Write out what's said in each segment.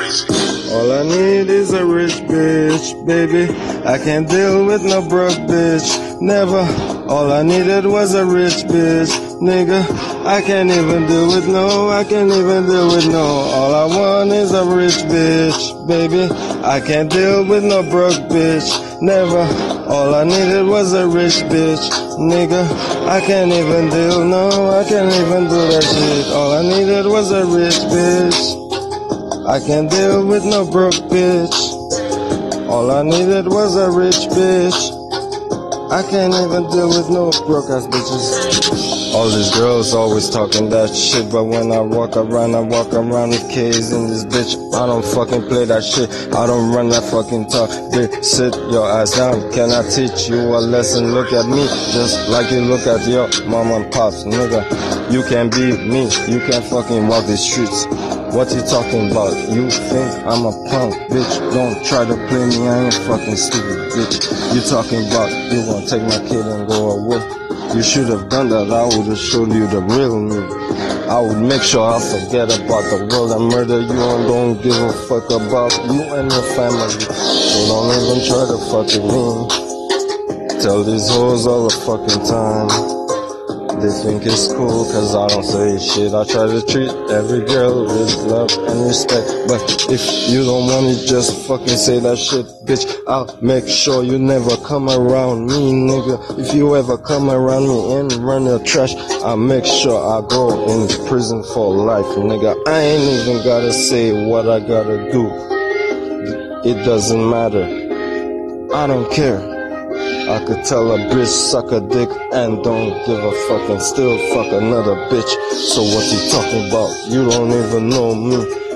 All I need is a rich bitch, baby. I can't deal with no broke bitch, never. All I needed was a rich bitch, nigga. I can't even deal with no, I can't even deal with no. All I want is a rich bitch, baby. I can't deal with no broke bitch, never. All I needed was a rich bitch, nigga. I can't even deal, no, I can't even do that shit. All I needed was a rich bitch. I can't deal with no broke bitch. All I needed was a rich bitch. I can't even deal with no broke ass bitches. All these girls always talking that shit, but when I walk around with K's in this bitch. I don't fucking play that shit, I don't run that fucking talk. Bitch, sit your ass down, can I teach you a lesson? Look at me, just like you look at your mom and pops, nigga. You can't be me, you can't fucking walk the streets. What you talking about? You think I'm a punk, bitch? Don't try to play me, I ain't fucking stupid, bitch. You talking about you gonna take my kid and go away? You should have done that, I would have showed you the real me. I would make sure I forget about the world and murder you and don't give a fuck about you and your family. So don't even try to fuck with me. Tell these hoes all the fucking time. They think it's cool cause I don't say shit. I try to treat every girl with love and respect, but if you don't want it, just fucking say that shit, bitch. I'll make sure you never come around me, nigga. If you ever come around me and run your trash, I'll make sure I go in prison for life, nigga. I ain't even gotta say what I gotta do. It doesn't matter, I don't care. I could tell a bitch suck a dick and don't give a fuck and still fuck another bitch. So what you talking about? You don't even know me.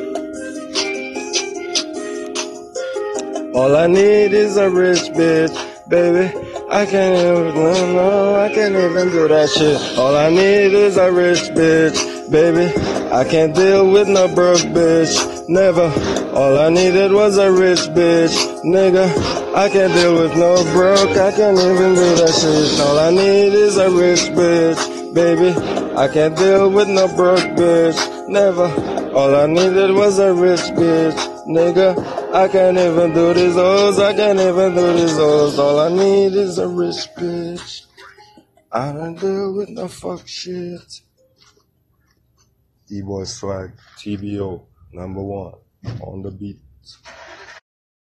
All I need is a rich bitch, baby. I can't even, no, I can't even do that shit. All I need is a rich bitch, baby. I can't deal with no broke bitch, never. All I needed was a rich bitch, nigga. I can't deal with no broke, I can't even do that shit. All I need is a rich bitch, baby. I can't deal with no broke bitch, never. All I needed was a rich bitch, nigga. I can't even do these hoes, I can't even do these hoes. All I need is a rich bitch. I don't deal with no fuck shit. Dboy Swag, TBO, #1 on the beat.